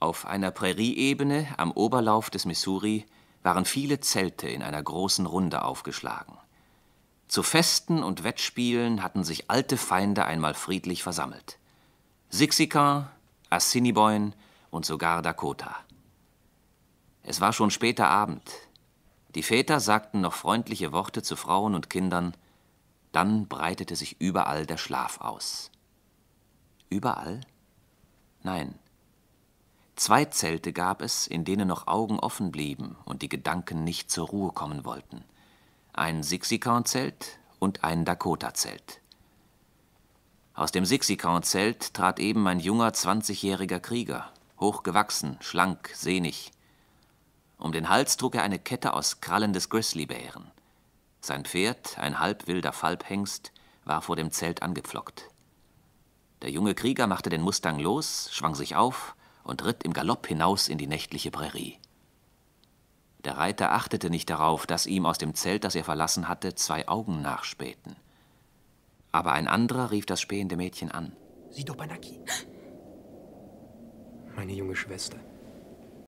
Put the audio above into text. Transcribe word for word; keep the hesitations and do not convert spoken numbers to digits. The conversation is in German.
Auf einer Prärieebene am Oberlauf des Missouri waren viele Zelte in einer großen Runde aufgeschlagen. Zu Festen und Wettspielen hatten sich alte Feinde einmal friedlich versammelt. Sixican, Assiniboine und sogar Dakota. Es war schon später Abend. Die Väter sagten noch freundliche Worte zu Frauen und Kindern. Dann breitete sich überall der Schlaf aus. Überall? Nein. Zwei Zelte gab es, in denen noch Augen offen blieben und die Gedanken nicht zur Ruhe kommen wollten. Ein Sixican-Zelt und ein Dakota-Zelt. Aus dem Sixican-Zelt trat eben ein junger, zwanzigjähriger Krieger, hochgewachsen, schlank, sehnig. Um den Hals trug er eine Kette aus Krallen des Grizzlybären. Sein Pferd, ein halbwilder Falbhengst, war vor dem Zelt angepflockt. Der junge Krieger machte den Mustang los, schwang sich auf und ritt im Galopp hinaus in die nächtliche Prärie. Der Reiter achtete nicht darauf, dass ihm aus dem Zelt, das er verlassen hatte, zwei Augen nachspähten. Aber ein anderer rief das spähende Mädchen an. Sieh doch, Banaki. Meine junge Schwester.